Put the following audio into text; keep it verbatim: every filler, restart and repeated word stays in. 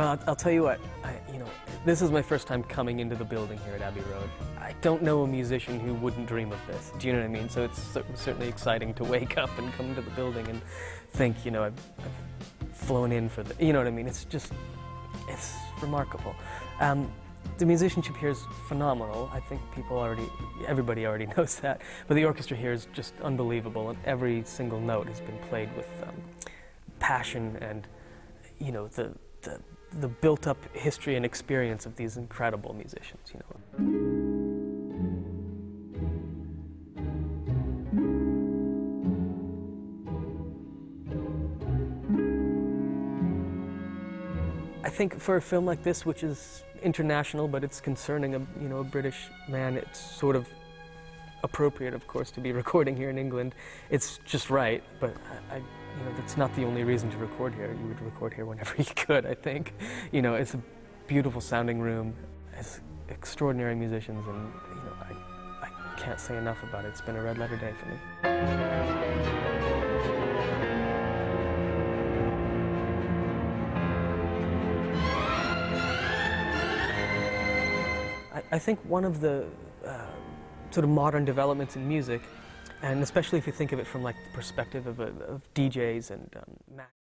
Well, I'll, I'll tell you what, I, you know, this is my first time coming into the building here at Abbey Road. I don't know a musician who wouldn't dream of this. Do you know what I mean? So it's certainly exciting to wake up and come to the building and think, you know, I've, I've flown in for the, you know what I mean? It's just, it's remarkable. Um, the musicianship here is phenomenal. I think people already, everybody already knows that. But the orchestra here is just unbelievable, and every single note has been played with um, passion and, you know, the, the the built-up history and experience of these incredible musicians, you know. I think for a film like this, which is international, but it's concerning a, you know, a British man, it's sort of appropriate, of course, to be recording here in England. It's just right, but I, I you know, that's not the only reason to record here. You would record here whenever you could, I think. You know, it's a beautiful sounding room, it's extraordinary musicians, and, you know, I, I can't say enough about it. It's been a red letter day for me. I, I think one of the uh, sort of modern developments in music, and especially if you think of it from like the perspective of, of D Js and um,